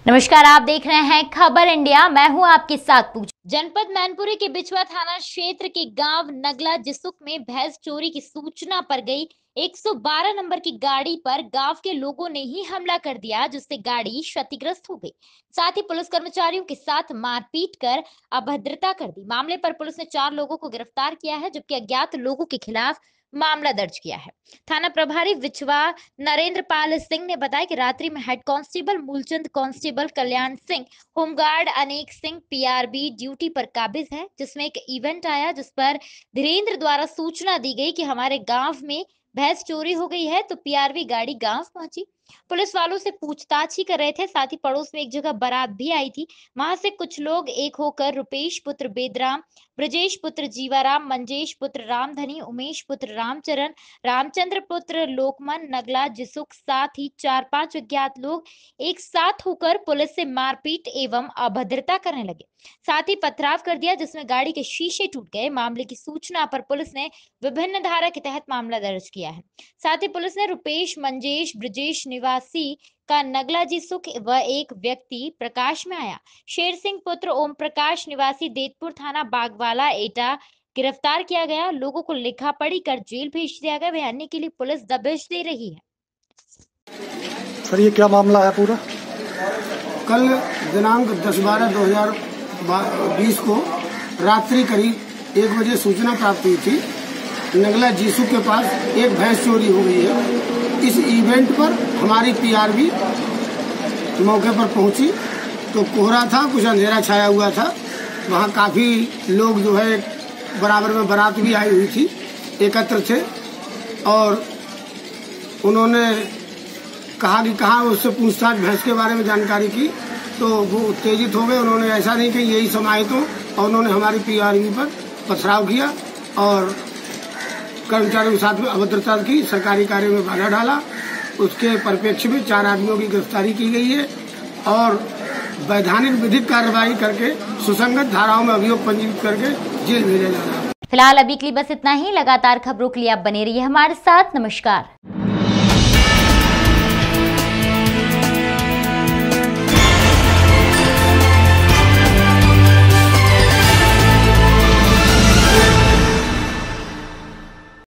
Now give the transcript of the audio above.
नमस्कार, आप देख रहे हैं खबर इंडिया। मैं हूं आपके साथ पूजा। जनपद मैनपुरी के बिछवा थाना क्षेत्र के गांव नगला जिसुक में भैंस चोरी की सूचना पर गई 112 नंबर की गाड़ी पर गांव के लोगों ने ही हमला कर दिया, जिससे गाड़ी क्षतिग्रस्त हो गई। साथ ही पुलिस कर्मचारियों के साथ मारपीट कर अभद्रता कर दी। मामले पर पुलिस ने 4 लोगों को गिरफ्तार किया है, जबकि अज्ञात लोगों के खिलाफ मामला दर्ज किया है। थाना प्रभारी बिछवा नरेंद्र पाल सिंह ने बताया कि रात्रि में head constable Moolchand, constable Kalyan Singh, home guard Anek Singh PRB duty पर काबिज है, जिसमें एक इवेंट आया जिस पर धीरेन्द्र द्वारा सूचना दी गई कि हमारे गांव में भैंस चोरी हो गई है, तो पीआरबी गाड़ी गांव पहुंची। पुलिस वालों से पूछताछ ही कर रहे थे। साथ ही पड़ोस में एक जगह बारात भी आई थी। वहां से कुछ लोग एक होकर रुपेश पुत्र बेदराम, ब्रजेश पुत्र जीवाराम, मंजेश पुत्र रामधनी, उमेश पुत्र रामचरण, रामचंद्र पुत्र लोकमन, नगला जिसुक, साथ ही 4-5 अज्ञात लोग एक साथ होकर पुलिस से मारपीट एवं अभद्रता करने लगे। साथ ही पथराव कर दिया, जिसमें गाड़ी के शीशे टूट गए। मामले की सूचना पर पुलिस ने विभिन्न धारा के तहत मामला दर्ज किया है। साथ ही पुलिस ने रुपेश, मंजेश, ब्रजेश निवासी का नगला जिसुक व एक व्यक्ति प्रकाश में आया शेर सिंह पुत्र ओम प्रकाश निवासी देतपुर थाना बागवाला एटा गिरफ्तार किया गया। लोगों को लिखा पढ़ी कर जेल भेज दिया गया। वह अन्य के लिए पुलिस दबिश दे रही है। सर, ये क्या मामला है पूरा? कल दिनांक 10/12/2020 को रात्रि करीब 1 बजे सूचना प्राप्त हुई थी। नगला जीसू के पास एक भैंस चोरी हो गई है। इस इवेंट पर हमारी पीआरबी मौके पर पहुंची तो कोहरा था, कुछ अंधेरा छाया हुआ था। वहां काफी लोग जो है बराबर में बारात भी आई हुई थी, एकत्र थे और उन्होंने कहा कि कहाँ, उससे पूछताछ भैंस के बारे में जानकारी की तो वो उत्तेजित हो गए। उन्होंने ऐसा नहीं कि यही समाहित हो और उन्होंने हमारी पीआरबी पर पथराव किया और कर्मचारियों के साथ में अभद्रता की, सरकारी कार्य में बाधा डाला। उसके परिप्रेक्ष्य में 4 आदमियों की गिरफ्तारी की गई है और वैधानिक विधिक कार्रवाई करके सुसंगत धाराओं में अभियोग पंजीकृत करके जेल भेजा जा रहा है। फिलहाल अभी के लिए बस इतना ही। लगातार खबरों के लिए आप बने रहिए हमारे साथ। नमस्कार।